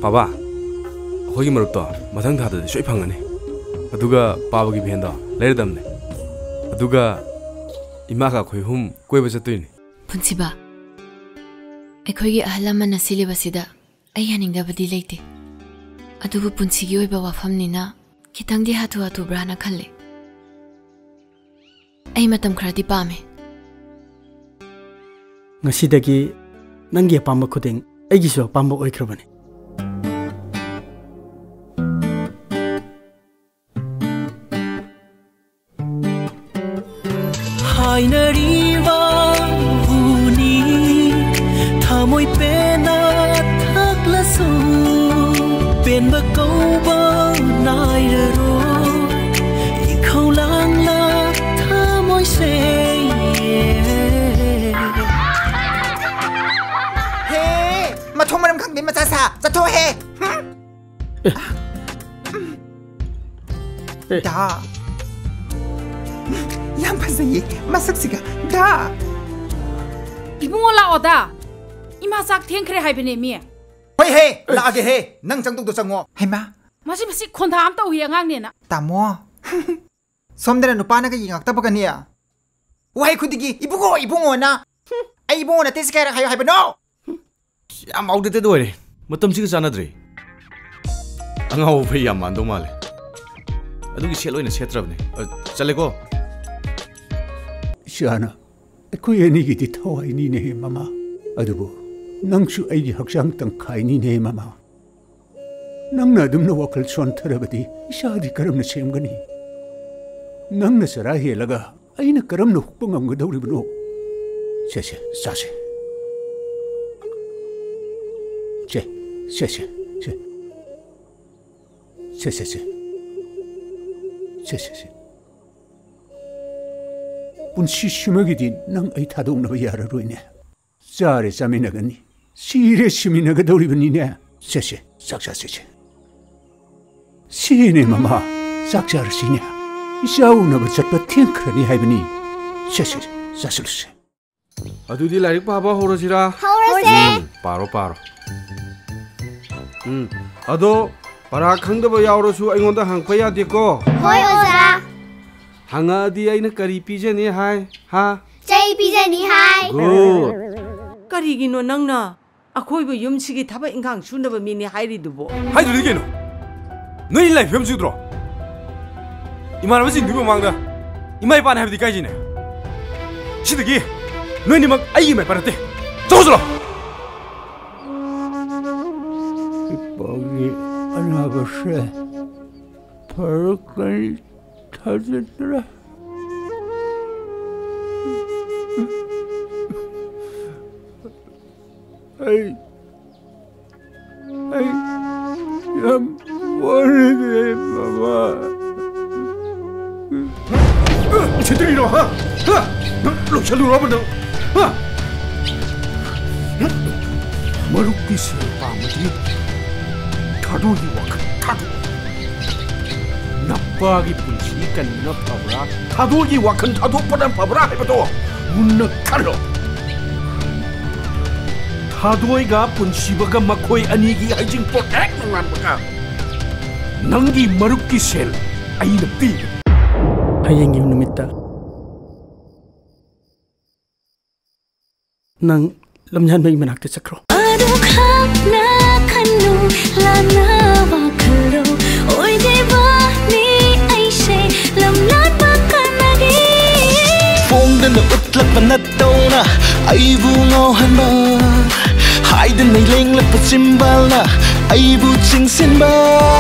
पाबा अखोई मरुप मथंग थाद सोई फंगने अदुगा पाबगी भेंदो लेरदमने अदुगा इमा का खोई हुम कोई बचतुइने पुंसिबा अखोई अहलमन सिलेबसिदा आई हनिंगबदी लेते अदुबु पुंसिगी ओइबा वाफमनिना खितंगदी हाथु हाथु ब्राना खल्ले आई मतम खरादी पामे ngasiदगी नंगी अपाम खुदिंग अैगिसु अपाम ओइख्रबने हाइनरीवा हुनी थामोइ पेना थाक्लसु पेनबा कौबा नाइररो इखौलांला थामोइ से थों मरम खंग बिन मचा सा जथो हे दा याम फसये मसक सिगा दा इबुंगो लाओ दा इमा जाक थेंखरे हाइबने मी होय हे लागे हे नंग चंग तो चंगो हेमा मासी मासी खोंधा आम तौ हि अंगांग ने ना तामो सोमदरा नुपाना का यिंगाक तबकनिया वहाय खुदिगी इबुंगो ना आई इबुंगो ना तेस केरा हायो हाइबनो याम आउटडेटेड ओइरे मतम सिग चानद्रे अंगाव भई याम मानदो माले अदुगी सेल ओइना सेत्रबने चलेको शाना अखोई अनिगी दि थवाइनी ने मामा अदुबो नंगसु अइगी हक्सांग तंखाइनी ने मामा नंगना दुमना वखल सोंथरबदी इसादी करमना सेमगनी नंगना सरा हेलगा अइना करमना हुक्पंगमगदौरिबनो सेसे सासे चे से से से से से से से से से पुंसी सिमगिदी नंग आई थादोंनबा याररोइने चारे चामिनगनी सिरे सिमिनगदौरिबनिने से से साक्षा से से सिने मामा साक्षार सिने इसाउनबा चटपा थेंख्रनि हाइबनी से से सासुलसे अदुदी लाइक पाबा होरसिरा पारो पारो अदो परा खंगदबा यावरसु अइंगोंदा हंगपा यादेको होय ओजा हंगादी अइना करी पिजेनी हाय हा चै पिजेनी हाय गुड करिगिनो नंगना अखोइबो युमसिगी थाबा इंगांग सुनबा मिनि हाइरिदुबो हाइदुदी केनो नोइ लाइफ फेम सुद्रो इमानबसि नुबो मांगदा इमाइ पान हाबदि काइजिने सिदगी नोइनि मग आइ इमाइ पारते चौसलो Pagi anak saya pergi terjadi. Ay, yang boleh mama. Cedera ini, ha? Lu selalu apa dah? Ha? Maruki siapa mesti? Thadu hiwak, thadu. Napagi punci kan nak pabra. Thadu hiwak kan thadu pada pabra apa tu? Munak kalau. Thadu iga punci baga makoi anigi hijing protect dengan baga. Nangi maruki sel, ayi nabi. Hayang yung numita. Nang lamyan may manakti sakro. Na utlak pa na daw na ay bungahan ba Hayden na ilang lapat simbal na ay butsing sinba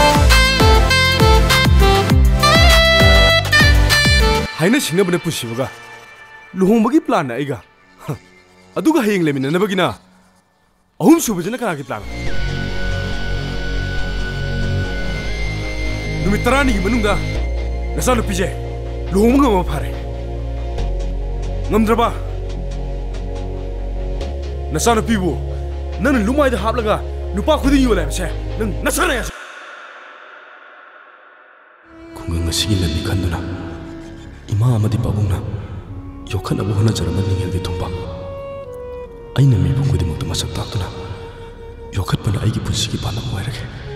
Hayna singna bana pusibaga luhongbagi plan na aiga aduga hayeng lemina na bagina ahum subajana kana ki plan numit tarani gi manungda nasanu pije luhongga ma phare ngamdraba nasana pibu nan lumai da hablaga nupa khudi yola se nang nasana ya kunga ngasi lami khanduna ima amadi babungna yokhana bohna jarama ningel di thumba aina mi bungudi mukta masak tatuna ꯌꯣꯛꯈꯠꯄꯅ ꯑꯩꯒꯤ ꯄꯨꯟꯁꯤꯒꯤ ꯄꯥꯟꯗꯝ ꯑꯣꯏꯔꯒꯦ